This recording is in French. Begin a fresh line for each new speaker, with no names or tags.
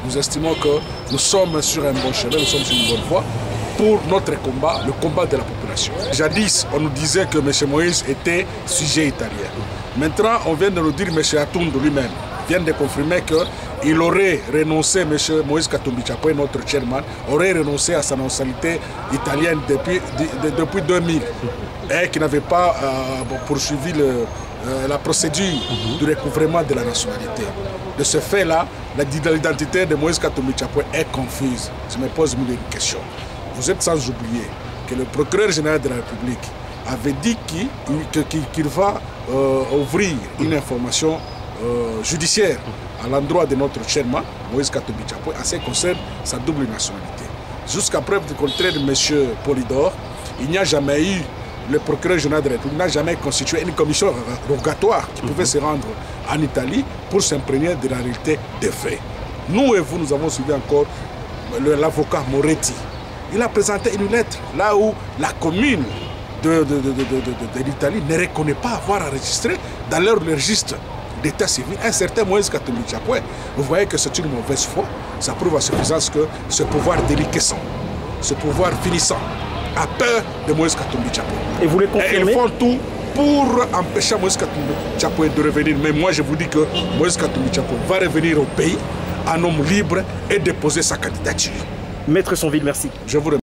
nous estimons que nous sommes sur un bon chemin, nous sommes sur une bonne voie pour notre combat, le combat de la population. Jadis, on nous disait que M. Moïse était sujet italien. Maintenant, on vient de nous dire, M. Atondo lui-même vient de confirmer qu'il aurait renoncé, M. Moïse Katumbi Chapwe, notre chairman, aurait renoncé à sa nationalité italienne depuis 2000 et qu'il n'avait pas poursuivi la procédure du recouvrement de la nationalité. De ce fait-là, l'identité de Moïse Katumbi Chapwe est confuse. Je me pose une question. Vous êtes sans oublier que le procureur général de la République avait dit qu'il va ouvrir une information judiciaire à l'endroit de notre chairman, Moïse Katumbi Chapwe, en ce qui concerne sa double nationalité. Jusqu'à preuve du contraire de M. Polydor, il n'y a jamais eu, le procureur général de la République n'a jamais constitué une commission rogatoire qui pouvait se rendre en Italie pour s'imprégner de la réalité des faits. Nous et vous, nous avons suivi encore l'avocat Moretti. Il a présenté une lettre là où la commune de l'Italie ne reconnaît pas avoir enregistré dans leur registre d'état civil un certain Moïse Katumbi Chapwe. Vous voyez que c'est une mauvaise foi. Ça prouve à suffisance que ce pouvoir déliquescent, ce pouvoir finissant, a peur de Moïse Katumbi Chapwe.
Et vous le confirmez?
Et ils font tout pour empêcher Moïse Katumbi Chapwe de revenir. Mais moi, je vous dis que Moïse Katumbi Chapwe va revenir au pays en homme libre et déposer sa candidature.
Maître Sonville, merci.
Je vous remercie.